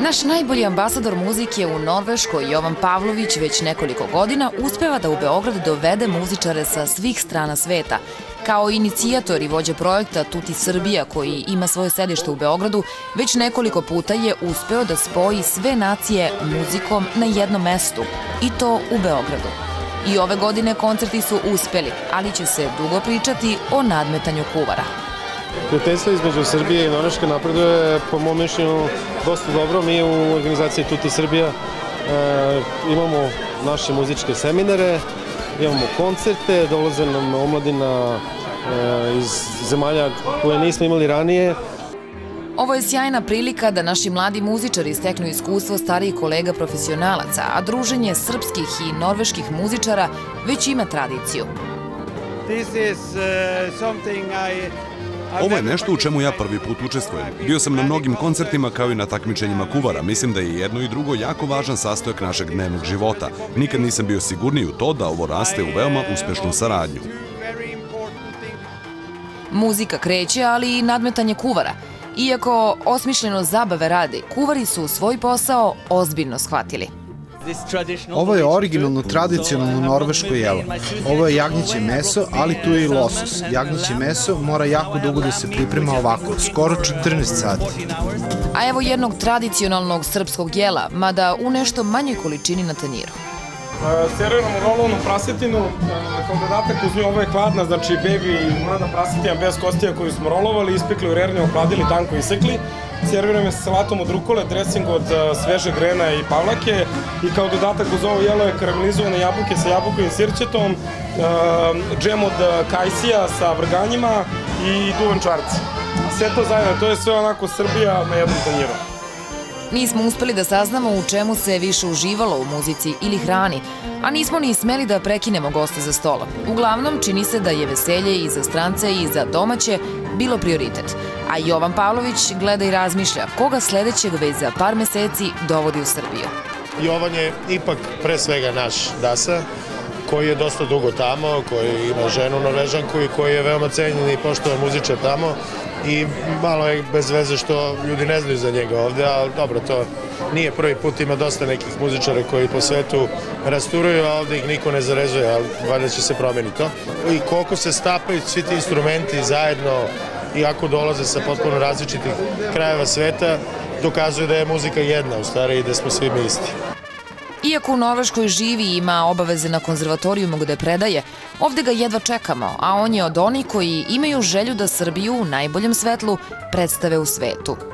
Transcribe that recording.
Naš najbolji ambasador muzike u Norveškoj, Jovan Pavlović, već nekoliko godina uspeva da u Beograd dovede muzičare sa svih strana sveta. Kao inicijator i vođa projekta Tutti Serbia, koji ima svoje sedište u Beogradu, već nekoliko puta je uspeo da spoji sve nacije muzikom na jednom mestu, i to u Beogradu. I ove godine koncerti su uspeli, ali će se dugo pričati o nadmetanju kuvara. Prijateljstvo između Srbije i Norveške napreduje, po mom mišljenju, dosta dobro. Mi u organizaciji Tutti Serbia imamo naše muzičke seminare, imamo koncerte, dolaze nam omladina iz zemalja koje nismo imali ranije. Ovo je sjajna prilika da naši mladi muzičari steknu iskustvo starijih kolega profesionalaca, a druženje srpskih i norveških muzičara već ima tradiciju. Ovo je nešto u čemu ja prvi put učestvujem. Bio sam na mnogim koncertima kao i na takmičenjima kuvara. Mislim da je jedno i drugo jako važan sastojak našeg dnevnog života. Nikad nisam bio sigurniji u to da ovo raste u veoma uspešnu saradnju. Muzika kreće, ali i nadmetanje kuvara. Iako osmišljeno zabave radi, kuvari su svoj posao ozbiljno shvatili. Ovo je originalno tradicionalno norveško jelo. Ovo je jagnjeće meso, ali tu je i losos. Jagnjeće meso mora jako dugo da se priprema ovako, skoro 14 sati. A evo jednog tradicionalnog srpskog jela, mada u nešto manjoj količini na tanjiru. Serviramo rolovanu prasetinu, kao dodatak uz nju ovo je hladna, znači baby mlada prasetina bez kostija koju smo rolovali, ispekli u rernju, ohladili, tanko isekli. Serviramo je sa salatom od rukole, dresing od svežeg grena i pavlake i kao dodatak uz ovo jelo je karamelizovane jabuke sa jabukovim sirćetom, džem od kajsija sa vrganjima i duvan čvarci. Sve to zajedno, to je sve onako Srbija na jednom tanjiru. Nismo uspeli da saznamo u čemu se više uživalo u muzici ili hrani, a nismo ni smeli da prekinemo goste za stolom. Uglavnom, čini se da je veselje i za strance i za domaće bilo prioritet. A Jovan Pavlović gleda i razmišlja koga sledećeg već za par meseci dovodi u Srbiju. Jovan je ipak pre svega naš Dasa, koji je dosta dugo tamo, koji ima ženu Norvežanku i koji je veoma cenjen i poštovan muzičar tamo. I malo je bez veze što ljudi ne znaju za njega ovde, ali dobro, to nije prvi put, ima dosta nekih muzičara koji po svetu rasturuju, a ovde ih niko ne zarezuje, ali valjda će se promeniti to. I koliko se stapaju svi ti instrumenti zajedno, iako dolaze sa potpuno različitih krajeva sveta, dokazuju da je muzika jedna u stvari i da smo svi mi isti. Iako u Norveškoj živi i ima obaveze na konzervatorijumu gde predaje, ovde ga jedva čekamo, a on je od onih koji imaju želju da Srbiju u najboljem svetlu predstave u svetu.